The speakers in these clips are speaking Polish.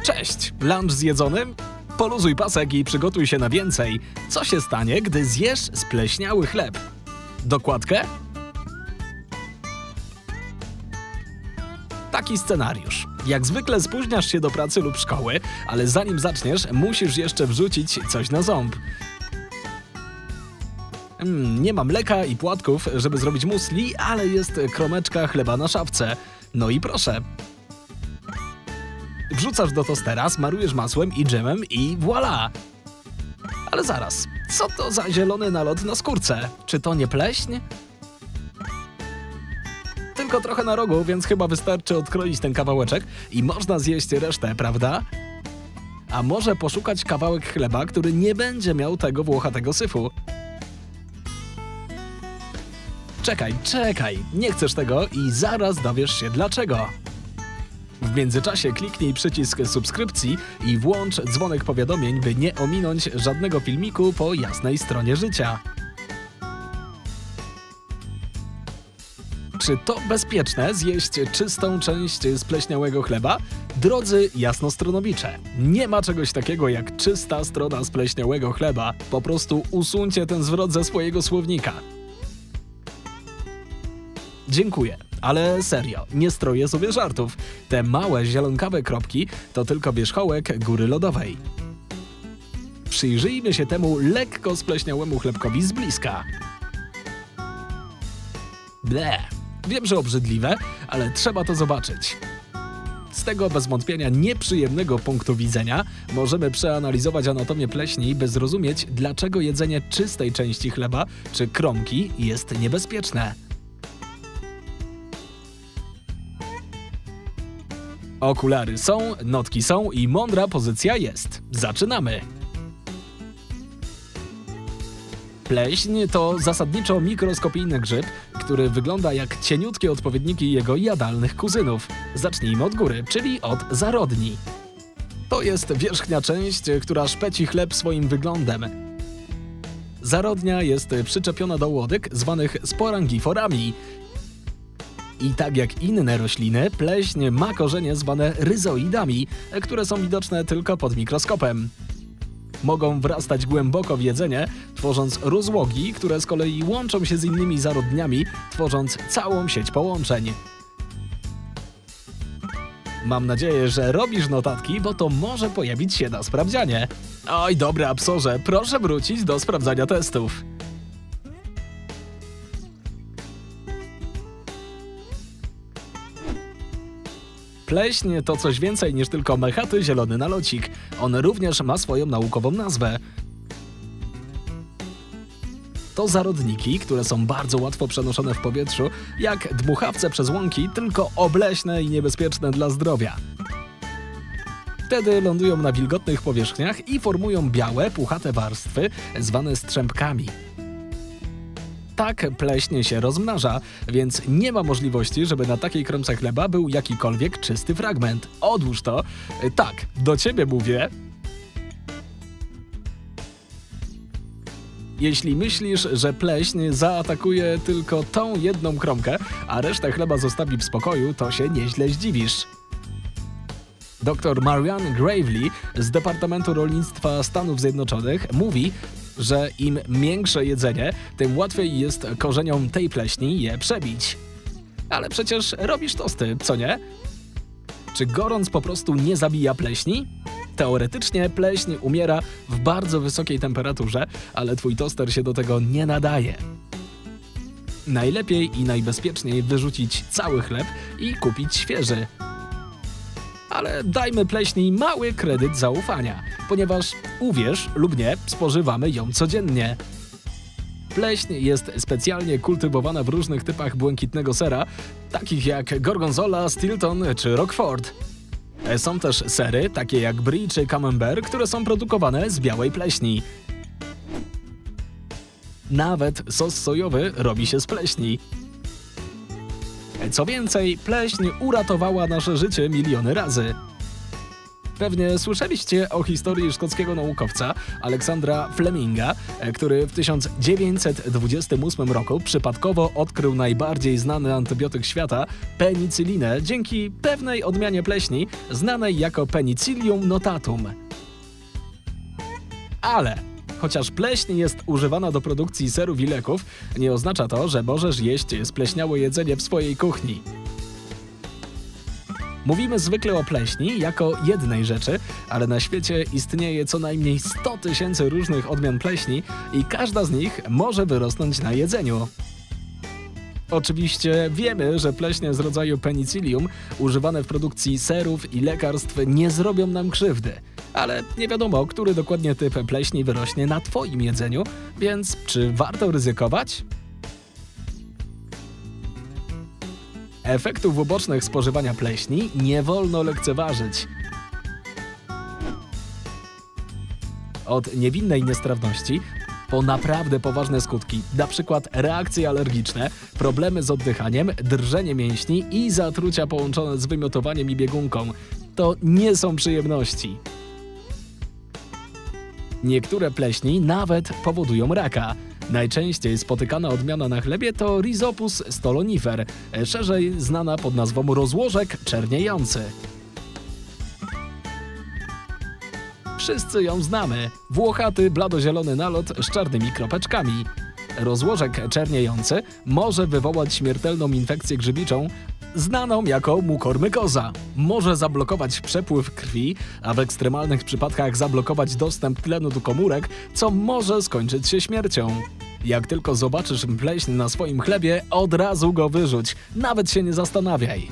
Cześć! Lunch zjedzony? Poluzuj pasek i przygotuj się na więcej. Co się stanie, gdy zjesz spleśniały chleb? Dokładkę? Taki scenariusz. Jak zwykle spóźniasz się do pracy lub szkoły, ale zanim zaczniesz, musisz jeszcze wrzucić coś na ząb. Nie ma mleka i płatków, żeby zrobić musli, ale jest kromeczka chleba na szafce. No i proszę. Wrzucasz do tostera, smarujesz masłem i dżemem i voilà! Ale zaraz, co to za zielony nalot na skórce? Czy to nie pleśń? Tylko trochę na rogu, więc chyba wystarczy odkroić ten kawałeczek i można zjeść resztę, prawda? A może poszukać kawałek chleba, który nie będzie miał tego włochatego syfu? Czekaj, nie chcesz tego i zaraz dowiesz się dlaczego. W międzyczasie kliknij przycisk subskrypcji i włącz dzwonek powiadomień, by nie ominąć żadnego filmiku po jasnej stronie życia. Czy to bezpieczne zjeść czystą część spleśniałego chleba? Drodzy jasnostronowicze, nie ma czegoś takiego jak czysta strona spleśniałego chleba. Po prostu usuńcie ten zwrot ze swojego słownika. Dziękuję, ale serio, nie stroję sobie żartów. Te małe zielonkawe kropki to tylko wierzchołek góry lodowej. Przyjrzyjmy się temu lekko spleśniałemu chlebkowi z bliska. Ble, wiem, że obrzydliwe, ale trzeba to zobaczyć. Z tego bez wątpienia nieprzyjemnego punktu widzenia możemy przeanalizować anatomię pleśni, by zrozumieć, dlaczego jedzenie czystej części chleba czy kromki jest niebezpieczne. Okulary są, notki są i mądra pozycja jest. Zaczynamy! Pleśń to zasadniczo mikroskopijny grzyb, który wygląda jak cieniutkie odpowiedniki jego jadalnych kuzynów. Zacznijmy od góry, czyli od zarodni. To jest wierzchnia część, która szpeci chleb swoim wyglądem. Zarodnia jest przyczepiona do łodyg zwanych sporangiforami. I tak jak inne rośliny, pleśń ma korzenie zwane ryzoidami, które są widoczne tylko pod mikroskopem. Mogą wrastać głęboko w jedzenie, tworząc rozłogi, które z kolei łączą się z innymi zarodniami, tworząc całą sieć połączeń. Mam nadzieję, że robisz notatki, bo to może pojawić się na sprawdzianie. Oj, dobra, psorze, proszę wrócić do sprawdzania testów. Pleśń to coś więcej niż tylko mechaty zielony nalocik. On również ma swoją naukową nazwę. To zarodniki, które są bardzo łatwo przenoszone w powietrzu, jak dmuchawce przez łąki, tylko obleśne i niebezpieczne dla zdrowia. Wtedy lądują na wilgotnych powierzchniach i formują białe, puchate warstwy, zwane strzępkami. Tak pleśń się rozmnaża, więc nie ma możliwości, żeby na takiej kromce chleba był jakikolwiek czysty fragment. Odłóż to. Tak, do ciebie mówię. Jeśli myślisz, że pleśń zaatakuje tylko tą jedną kromkę, a resztę chleba zostawi w spokoju, to się nieźle zdziwisz. Dr Marianne Gravely z Departamentu Rolnictwa Stanów Zjednoczonych mówi, że im miększe jedzenie, tym łatwiej jest korzeniom tej pleśni je przebić. Ale przecież robisz tosty, co nie? Czy gorąc po prostu nie zabija pleśni? Teoretycznie pleśń umiera w bardzo wysokiej temperaturze, ale twój toster się do tego nie nadaje. Najlepiej i najbezpieczniej wyrzucić cały chleb i kupić świeży. Ale dajmy pleśni mały kredyt zaufania, ponieważ, uwierz lub nie, spożywamy ją codziennie. Pleśń jest specjalnie kultywowana w różnych typach błękitnego sera, takich jak Gorgonzola, Stilton czy Roquefort. Są też sery, takie jak Brie czy Camembert, które są produkowane z białej pleśni. Nawet sos sojowy robi się z pleśni. Co więcej, pleśń uratowała nasze życie miliony razy. Pewnie słyszeliście o historii szkockiego naukowca Aleksandra Fleminga, który w 1928 roku przypadkowo odkrył najbardziej znany antybiotyk świata, penicylinę, dzięki pewnej odmianie pleśni znanej jako Penicillium notatum. Ale chociaż pleśń jest używana do produkcji serów i leków, nie oznacza to, że możesz jeść spleśniałe jedzenie w swojej kuchni. Mówimy zwykle o pleśni jako jednej rzeczy, ale na świecie istnieje co najmniej 100 000 różnych odmian pleśni i każda z nich może wyrosnąć na jedzeniu. Oczywiście wiemy, że pleśnie z rodzaju Penicillium używane w produkcji serów i lekarstw nie zrobią nam krzywdy, ale nie wiadomo, który dokładnie typ pleśni wyrośnie na Twoim jedzeniu, więc czy warto ryzykować? Efektów ubocznych spożywania pleśni nie wolno lekceważyć. Od niewinnej niestrawności po naprawdę poważne skutki, np. reakcje alergiczne, problemy z oddychaniem, drżenie mięśni i zatrucia połączone z wymiotowaniem i biegunką. To nie są przyjemności. Niektóre pleśni nawet powodują raka. Najczęściej spotykana odmiana na chlebie to Rhizopus stolonifer, szerzej znana pod nazwą rozłożek czerniejący. Wszyscy ją znamy. Włochaty, bladozielony nalot z czarnymi kropeczkami. Rozłożek czerniejący może wywołać śmiertelną infekcję grzybiczą, znaną jako mukormykoza. Może zablokować przepływ krwi, a w ekstremalnych przypadkach zablokować dostęp tlenu do komórek, co może skończyć się śmiercią. Jak tylko zobaczysz pleśń na swoim chlebie, od razu go wyrzuć. Nawet się nie zastanawiaj.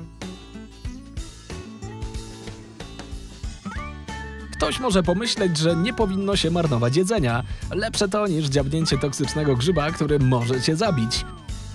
Ktoś może pomyśleć, że nie powinno się marnować jedzenia. Lepsze to niż dziabnięcie toksycznego grzyba, który może cię zabić.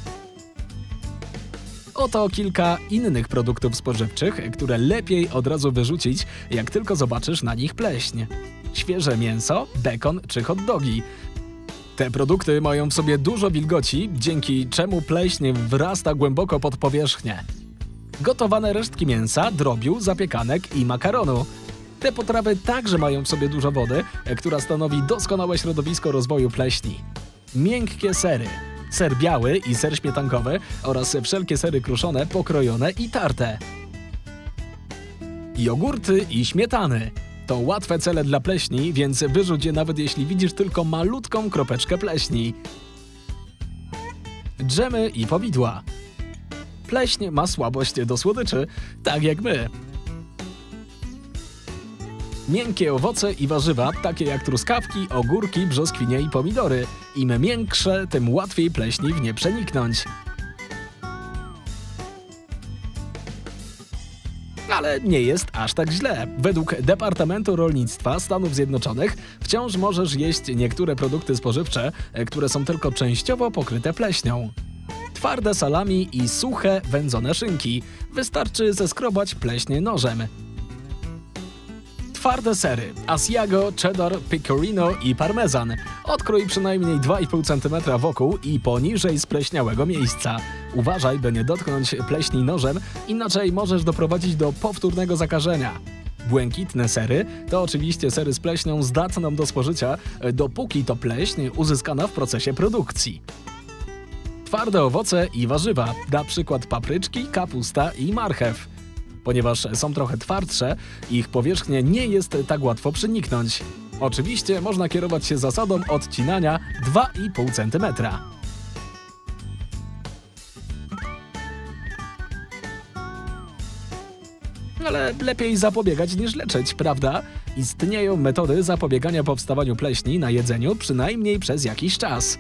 Oto kilka innych produktów spożywczych, które lepiej od razu wyrzucić, jak tylko zobaczysz na nich pleśń. Świeże mięso, bekon czy hot dogi. Te produkty mają w sobie dużo wilgoci, dzięki czemu pleśń wrasta głęboko pod powierzchnię. Gotowane resztki mięsa, drobiu, zapiekanek i makaronu. Te potrawy także mają w sobie dużo wody, która stanowi doskonałe środowisko rozwoju pleśni. Miękkie sery. Ser biały i ser śmietankowy oraz wszelkie sery kruszone, pokrojone i tarte. Jogurty i śmietany. To łatwe cele dla pleśni, więc wyrzuć je nawet jeśli widzisz tylko malutką kropeczkę pleśni. Dżemy i powidła. Pleśń ma słabość do słodyczy, tak jak my. Miękkie owoce i warzywa, takie jak truskawki, ogórki, brzoskwinie i pomidory. Im miększe, tym łatwiej pleśni w nie przeniknąć. Ale nie jest aż tak źle. Według Departamentu Rolnictwa Stanów Zjednoczonych wciąż możesz jeść niektóre produkty spożywcze, które są tylko częściowo pokryte pleśnią. Twarde salami i suche, wędzone szynki. Wystarczy zeskrobać pleśń nożem. Twarde sery, Asiago, cheddar, pecorino i parmezan. Odkrój przynajmniej 2,5 cm wokół i poniżej spleśniałego miejsca. Uważaj, by nie dotknąć pleśni nożem, inaczej możesz doprowadzić do powtórnego zakażenia. Błękitne sery to oczywiście sery z pleśnią zdatną do spożycia, dopóki to pleśń uzyskana w procesie produkcji. Twarde owoce i warzywa, na przykład papryczki, kapusta i marchew. Ponieważ są trochę twardsze, ich powierzchnię nie jest tak łatwo przeniknąć. Oczywiście można kierować się zasadą odcinania 2,5 cm. Ale lepiej zapobiegać niż leczyć, prawda? Istnieją metody zapobiegania powstawaniu pleśni na jedzeniu przynajmniej przez jakiś czas.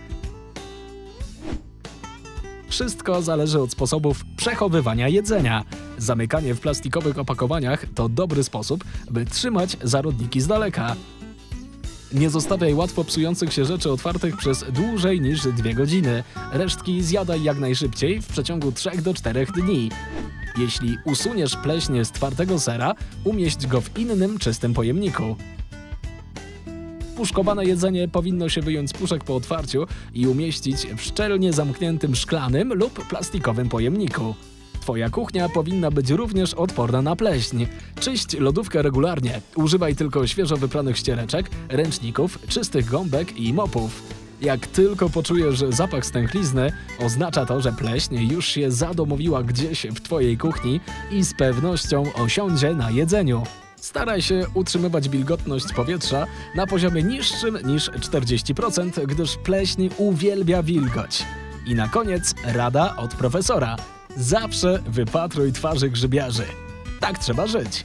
Wszystko zależy od sposobów przechowywania jedzenia. Zamykanie w plastikowych opakowaniach to dobry sposób, by trzymać zarodniki z daleka. Nie zostawiaj łatwo psujących się rzeczy otwartych przez dłużej niż 2 godziny. Resztki zjadaj jak najszybciej w przeciągu 3 do 4 dni. Jeśli usuniesz pleśń z twardego sera, umieść go w innym, czystym pojemniku. Puszkowane jedzenie powinno się wyjąć z puszek po otwarciu i umieścić w szczelnie zamkniętym szklanym lub plastikowym pojemniku. Twoja kuchnia powinna być również odporna na pleśń. Czyść lodówkę regularnie. Używaj tylko świeżo wypranych ściereczek, ręczników, czystych gąbek i mopów. Jak tylko poczujesz zapach stęchlizny, oznacza to, że pleśń już się zadomowiła gdzieś w Twojej kuchni i z pewnością osiądzie na jedzeniu. Staraj się utrzymywać wilgotność powietrza na poziomie niższym niż 40%, gdyż pleśń uwielbia wilgoć. I na koniec rada od profesora. Zawsze wypatruj twarzy grzybiarzy. Tak trzeba żyć.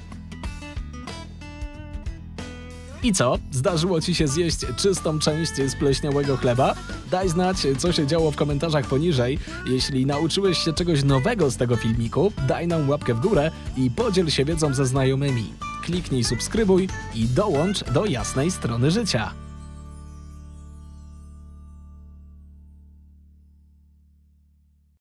I co? Zdarzyło Ci się zjeść czystą część spleśniałego chleba? Daj znać, co się działo w komentarzach poniżej. Jeśli nauczyłeś się czegoś nowego z tego filmiku, daj nam łapkę w górę i podziel się wiedzą ze znajomymi. Kliknij subskrybuj i dołącz do jasnej strony życia.